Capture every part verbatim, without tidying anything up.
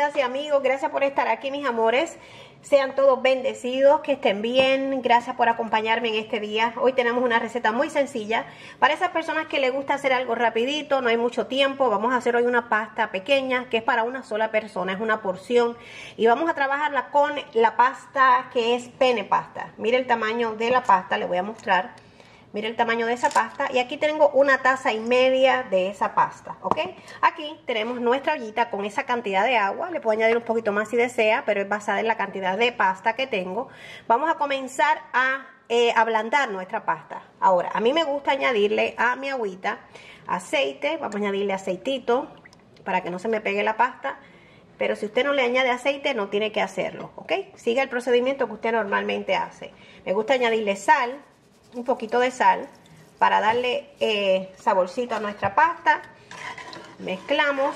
amigas y amigos, gracias por estar aquí, mis amores. Sean todos bendecidos, que estén bien. Gracias por acompañarme en este día. Hoy tenemos una receta muy sencilla para esas personas que les gusta hacer algo rapidito, no hay mucho tiempo. Vamos a hacer hoy una pasta pequeña que es para una sola persona, es una porción, y vamos a trabajarla con la pasta que es pene pasta. Mire el tamaño de la pasta, le voy a mostrar. Mire el tamaño de esa pasta, y aquí tengo una taza y media de esa pasta, ¿ok? Aquí tenemos nuestra ollita con esa cantidad de agua. Le puedo añadir un poquito más si desea, pero es basada en la cantidad de pasta que tengo. Vamos a comenzar a eh, ablandar nuestra pasta. Ahora, a mí me gusta añadirle a mi agüita aceite. Vamos a añadirle aceitito para que no se me pegue la pasta. Pero si usted no le añade aceite, no tiene que hacerlo, ¿ok? Siga el procedimiento que usted normalmente hace. Me gusta añadirle sal. Un poquito de sal para darle eh, saborcito a nuestra pasta. Mezclamos.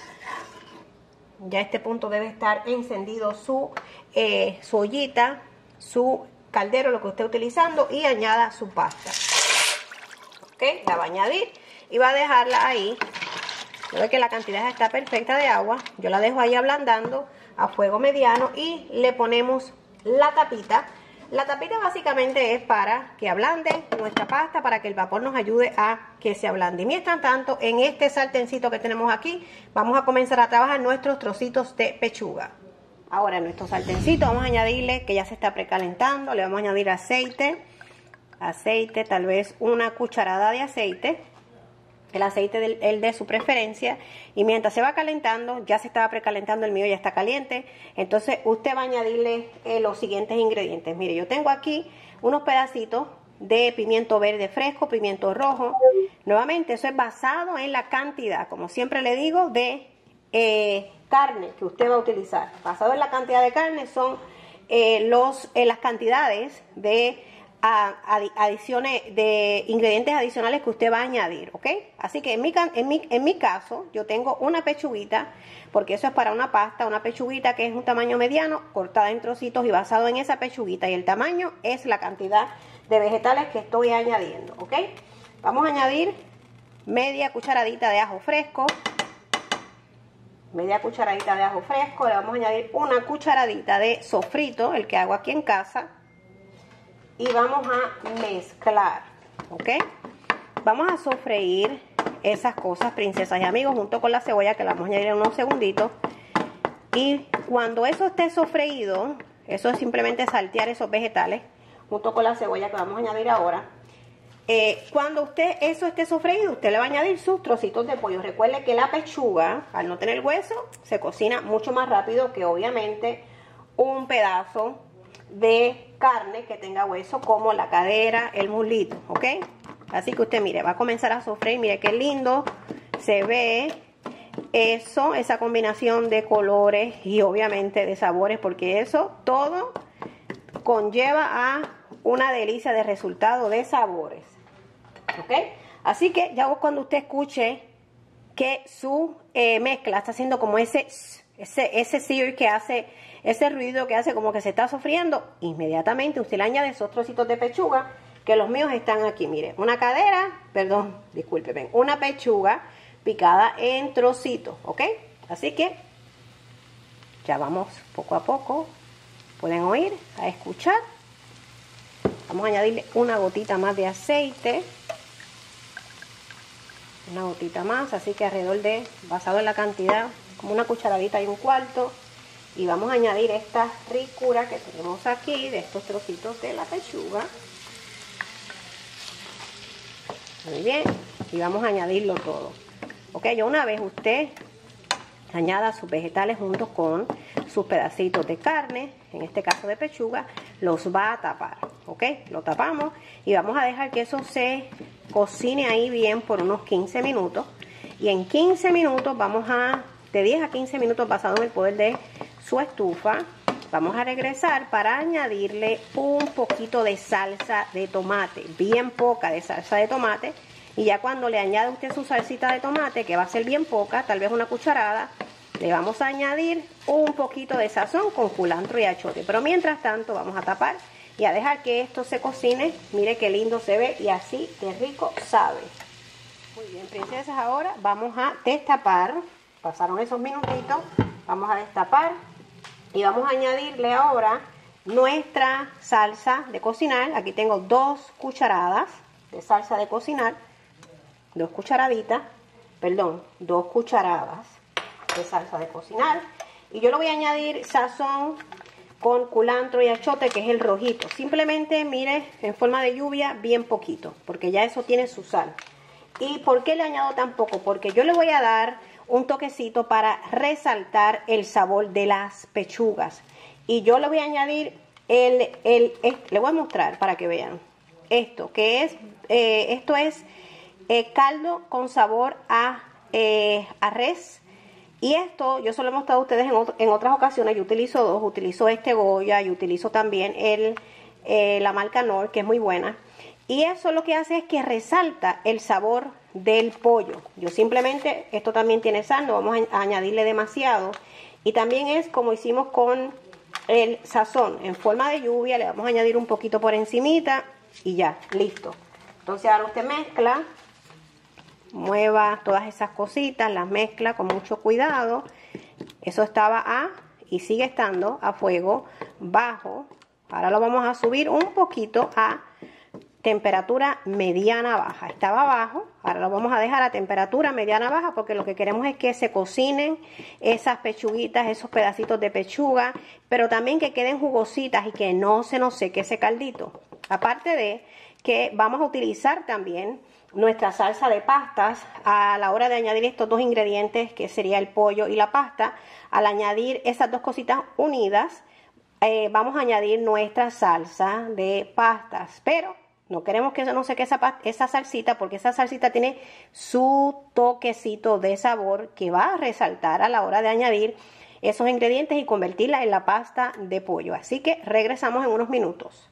Ya a este punto debe estar encendido su, eh, su ollita, su caldero, lo que esté utilizando, y añada su pasta. Ok, la va a añadir y va a dejarla ahí. Yo veo que la cantidad está perfecta de agua. Yo la dejo ahí ablandando a fuego mediano y le ponemos la tapita. La tapita básicamente es para que ablande nuestra pasta, para que el vapor nos ayude a que se ablande. Y mientras tanto, en este sartencito que tenemos aquí, vamos a comenzar a trabajar nuestros trocitos de pechuga. Ahora en nuestro sartencito vamos a añadirle, que ya se está precalentando, le vamos a añadir aceite. Aceite, tal vez una cucharada de aceite. El aceite del, el de su preferencia, y mientras se va calentando, ya se estaba precalentando, el mío ya está caliente. Entonces usted va a añadirle eh, los siguientes ingredientes. Mire, yo tengo aquí unos pedacitos de pimiento verde fresco, pimiento rojo. Nuevamente, eso es basado en la cantidad, como siempre le digo, de eh, carne que usted va a utilizar. Basado en la cantidad de carne son eh, los, eh, las cantidades de A, adiciones de ingredientes adicionales que usted va a añadir, ¿ok? Así que en mi, en, mi, en mi caso yo tengo una pechuguita, porque eso es para una pasta, una pechuguita que es un tamaño mediano, cortada en trocitos y basado en esa pechuguita, y el tamaño es la cantidad de vegetales que estoy añadiendo, ¿ok? Vamos a añadir media cucharadita de ajo fresco, media cucharadita de ajo fresco, le vamos a añadir una cucharadita de sofrito, el que hago aquí en casa. Y vamos a mezclar, ¿ok? Vamos a sofreír esas cosas, princesas y amigos, junto con la cebolla, que la vamos a añadir en unos segunditos. Y cuando eso esté sofreído, eso es simplemente saltear esos vegetales, junto con la cebolla que vamos a añadir ahora. Eh, cuando usted eso esté sofreído, usted le va a añadir sus trocitos de pollo. Recuerde que la pechuga, al no tener hueso, se cocina mucho más rápido que obviamente un pedazo de carne que tenga hueso, como la cadera, el muslito, ¿ok? Así que usted, mire, va a comenzar a sofreír. Mire qué lindo se ve eso, esa combinación de colores y obviamente de sabores, porque eso todo conlleva a una delicia de resultado de sabores, ¿ok? Así que ya cuando usted escuche que su eh, mezcla está haciendo como ese ese ese sear que hace, ese ruido que hace como que se está sofriendo, inmediatamente usted le añade esos trocitos de pechuga, que los míos están aquí. Mire, una cadera, perdón, discúlpeme, una pechuga picada en trocitos, ¿ok? Así que ya vamos poco a poco, pueden oír, a escuchar. Vamos a añadirle una gotita más de aceite, una gotita más, así que alrededor de, basado en la cantidad, como una cucharadita y un cuarto. Y vamos a añadir esta ricura que tenemos aquí de estos trocitos de la pechuga. Muy bien, y vamos a añadirlo todo, ok. Ya una vez usted añada sus vegetales juntos con sus pedacitos de carne, en este caso de pechuga, los va a tapar, ok. Lo tapamos y vamos a dejar que eso se cocine ahí bien por unos quince minutos. Y en quince minutos vamos a, de diez a quince minutos, basado en el poder de su estufa, vamos a regresar para añadirle un poquito de salsa de tomate, bien poca de salsa de tomate. Y ya cuando le añade usted su salsita de tomate, que va a ser bien poca, tal vez una cucharada, le vamos a añadir un poquito de sazón con culantro y achote. Pero mientras tanto vamos a tapar y a dejar que esto se cocine. Mire qué lindo se ve y así de rico sabe. Muy bien, princesas, ahora vamos a destapar. Pasaron esos minutitos. Vamos a destapar y vamos a añadirle ahora nuestra salsa de cocinar. Aquí tengo dos cucharadas de salsa de cocinar, dos cucharaditas, perdón, dos cucharadas de salsa de cocinar. Y yo le voy a añadir sazón con culantro y achote, que es el rojito. Simplemente, mire, en forma de lluvia, bien poquito, porque ya eso tiene su sal. ¿Y por qué le añado tan poco? Porque yo le voy a dar un toquecito para resaltar el sabor de las pechugas. Y yo le voy a añadir, el, el, el le voy a mostrar para que vean. Esto, que es, eh, esto es eh, caldo con sabor a, eh, a res. Y esto, yo se lo he mostrado a ustedes en, otro, en otras ocasiones. Yo utilizo dos, utilizo este Goya y utilizo también el, eh, la marca Knorr, que es muy buena. Y eso lo que hace es que resalta el sabor del pollo. Yo simplemente, esto también tiene sal, no vamos a añadirle demasiado. Y también es como hicimos con el sazón, en forma de lluvia, le vamos a añadir un poquito por encimita y ya, listo. Entonces ahora usted mezcla. Mueva todas esas cositas, las mezcla con mucho cuidado. Eso estaba a y sigue estando a fuego bajo. Ahora lo vamos a subir un poquito a temperatura mediana baja. Estaba bajo, ahora lo vamos a dejar a temperatura mediana baja, porque lo que queremos es que se cocinen esas pechuguitas, esos pedacitos de pechuga, pero también que queden jugositas y que no se nos seque ese caldito. Aparte de que vamos a utilizar también nuestra salsa de pastas a la hora de añadir estos dos ingredientes, que sería el pollo y la pasta. Al añadir esas dos cositas unidas, eh, vamos a añadir nuestra salsa de pastas, pero no queremos que eso no seque esa, esa salsita, porque esa salsita tiene su toquecito de sabor que va a resaltar a la hora de añadir esos ingredientes y convertirla en la pasta de pollo. Así que regresamos en unos minutos.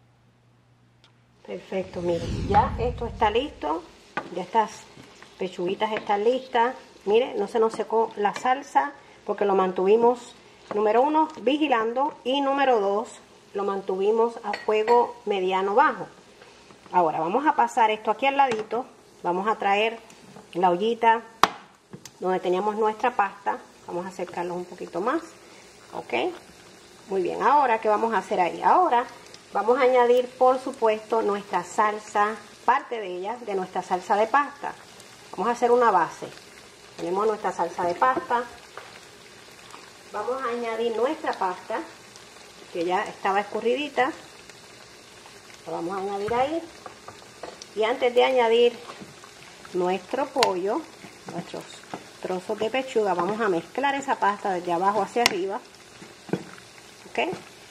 Perfecto, miren, ya esto está listo, ya estas pechuguitas están listas. Miren, no se nos secó la salsa porque lo mantuvimos, número uno, vigilando, y número dos, lo mantuvimos a fuego mediano bajo. Ahora vamos a pasar esto aquí al ladito, vamos a traer la ollita donde teníamos nuestra pasta, vamos a acercarlo un poquito más, ok, muy bien. Ahora, ¿qué vamos a hacer ahí? Ahora vamos a añadir, por supuesto, nuestra salsa, parte de ella, de nuestra salsa de pasta. Vamos a hacer una base. Tenemos nuestra salsa de pasta. Vamos a añadir nuestra pasta, que ya estaba escurridita. La vamos a añadir ahí. Y antes de añadir nuestro pollo, nuestros trozos de pechuga, vamos a mezclar esa pasta desde abajo hacia arriba. ¿Ok?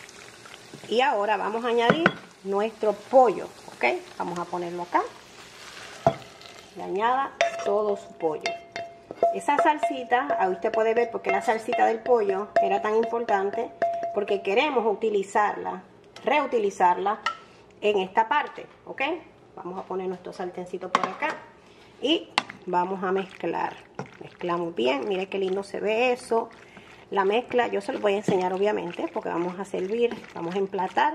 Y ahora vamos a añadir nuestro pollo, ¿ok? Vamos a ponerlo acá. Le añada todo su pollo. Esa salsita, ahí usted puede ver porque la salsita del pollo era tan importante, porque queremos utilizarla, reutilizarla en esta parte, ¿ok? Vamos a poner nuestro sartencito por acá y vamos a mezclar. Mezclamos bien, mire qué lindo se ve eso. La mezcla yo se los voy a enseñar obviamente, porque vamos a servir, vamos a emplatar.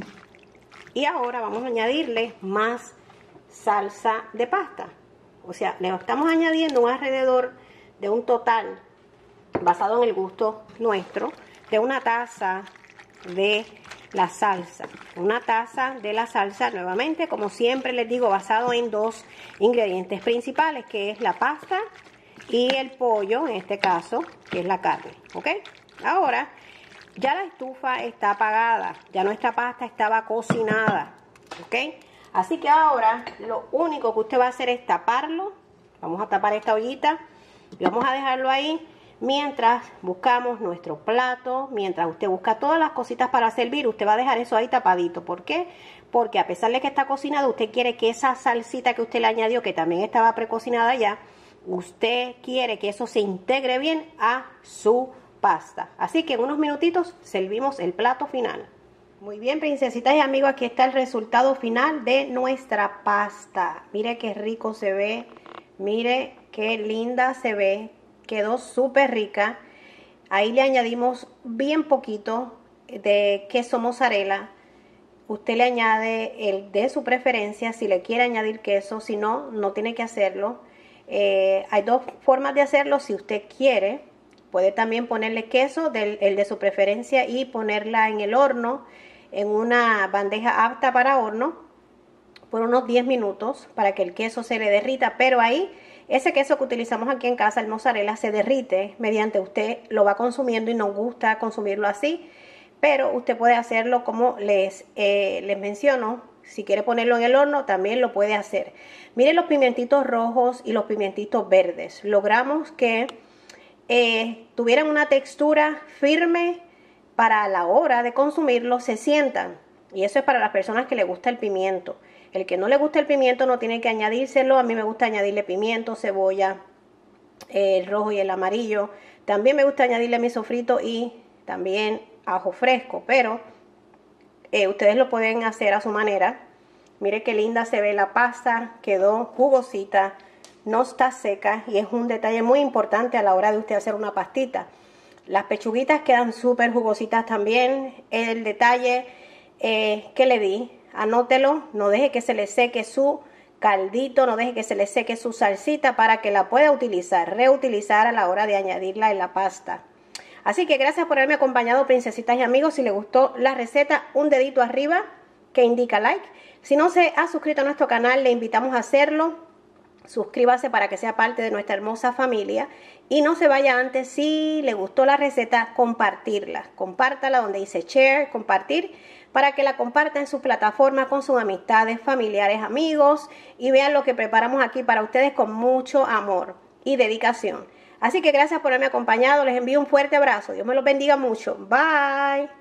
Y ahora vamos a añadirle más salsa de pasta. O sea, le estamos añadiendo un alrededor de un total, basado en el gusto nuestro, de una taza de la salsa. Una taza de la salsa, nuevamente, como siempre les digo, basado en dos ingredientes principales, que es la pasta y el pollo, en este caso, que es la carne, ¿ok? Ahora, ya la estufa está apagada, ya nuestra pasta estaba cocinada, ¿ok? Así que ahora, lo único que usted va a hacer es taparlo. Vamos a tapar esta ollita y vamos a dejarlo ahí mientras buscamos nuestro plato, mientras usted busca todas las cositas para servir. Usted va a dejar eso ahí tapadito. ¿Por qué? Porque a pesar de que está cocinado, usted quiere que esa salsita que usted le añadió, que también estaba precocinada ya, usted quiere que eso se integre bien a su pasta. Así que en unos minutitos servimos el plato final. Muy bien, princesitas y amigos, aquí está el resultado final de nuestra pasta. Mire qué rico se ve, mire qué linda se ve, quedó súper rica. Ahí le añadimos bien poquito de queso mozzarella. Usted le añade el de su preferencia, si le quiere añadir queso, si no, no tiene que hacerlo. Eh, hay dos formas de hacerlo. Si usted quiere Puede también ponerle queso, del, el de su preferencia, y ponerla en el horno, en una bandeja apta para horno, por unos diez minutos para que el queso se le derrita. Pero ahí, ese queso que utilizamos aquí en casa, el mozzarella, se derrite mediante usted lo va consumiendo y nos gusta consumirlo así. Pero usted puede hacerlo como les, eh, les menciono. Si quiere ponerlo en el horno, también lo puede hacer. Miren los pimientitos rojos y los pimientitos verdes. Logramos que eh, tuvieran una textura firme para a la hora de consumirlo, se sientan. Y eso es para las personas que le gusta el pimiento. El que no le gusta el pimiento no tiene que añadírselo. A mí me gusta añadirle pimiento, cebolla, el rojo y el amarillo. También me gusta añadirle mi sofrito y también ajo fresco, pero eh, ustedes lo pueden hacer a su manera. Mire qué linda se ve la pasta, quedó jugosita, no está seca y es un detalle muy importante a la hora de usted hacer una pastita. Las pechuguitas quedan súper jugositas también. El detalle eh, que le di, anótelo, no deje que se le seque su caldito, no deje que se le seque su salsita para que la pueda utilizar, reutilizar a la hora de añadirla en la pasta. Así que gracias por haberme acompañado, princesitas y amigos. Si les gustó la receta, un dedito arriba que indica like. Si no se ha suscrito a nuestro canal, le invitamos a hacerlo. Suscríbase para que sea parte de nuestra hermosa familia. Y no se vaya antes, si le gustó la receta, compartirla. Compártala donde dice share, compartir, para que la comparta en su plataforma con sus amistades, familiares, amigos. Y vean lo que preparamos aquí para ustedes con mucho amor y dedicación. Así que gracias por haberme acompañado. Les envío un fuerte abrazo. Dios me los bendiga mucho. Bye.